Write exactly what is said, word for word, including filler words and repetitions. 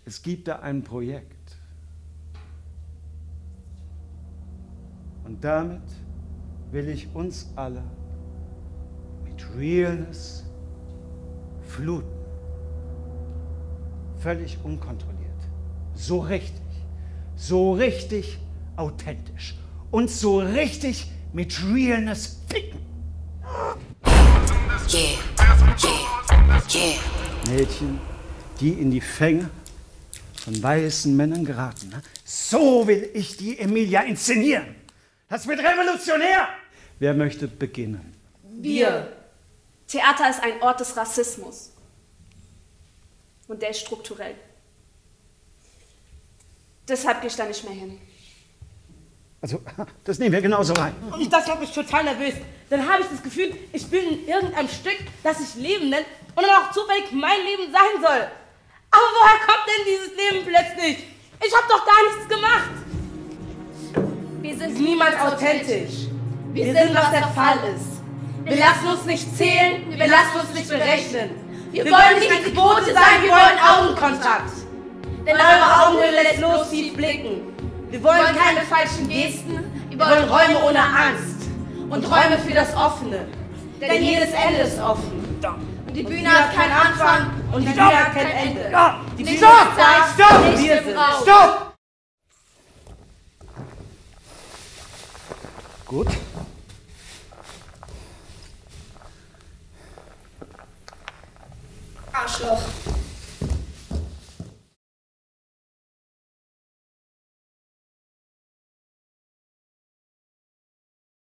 Es gibt da ein Projekt. Und damit will ich uns alle mit Realness fluten. Völlig unkontrolliert. So richtig. So richtig authentisch. Und so richtig mit Realness ficken. Yeah, yeah, yeah. Mädchen, die in die Fänge von weißen Männern geraten. Ne? So will ich die Emilia inszenieren. Das wird revolutionär. Wer möchte beginnen? Wir. Theater ist ein Ort des Rassismus. Und der ist strukturell. Deshalb gehe ich da nicht mehr hin. Also, das nehmen wir genauso rein. Und das macht mich total nervös. Dann habe ich das Gefühl, ich bin in irgendeinem Stück, das sich Leben nennt und dann auch zufällig mein Leben sein soll. Aber woher kommt denn dieses Leben plötzlich? Ich habe doch gar nichts gemacht. Wir sind Niemals authentisch. Wir, Wir sind, sind, was der Fall ist. Wir lassen uns nicht zählen, wir lassen uns nicht berechnen. Wir wollen nicht eine Quote sein, wir wollen Augenkontakt. Denn eure Augenhöhle lässt los tief blicken. Wir wollen keine falschen Gesten, wir wollen Räume ohne Angst. Und Räume für das Offene. Denn jedes Ende ist offen. Und die Bühne hat keinen Anfang und die Bühne hat kein Ende. Die Bühne ist Zeit, Stopp! wir sind. Stopp! Gut. Arschloch.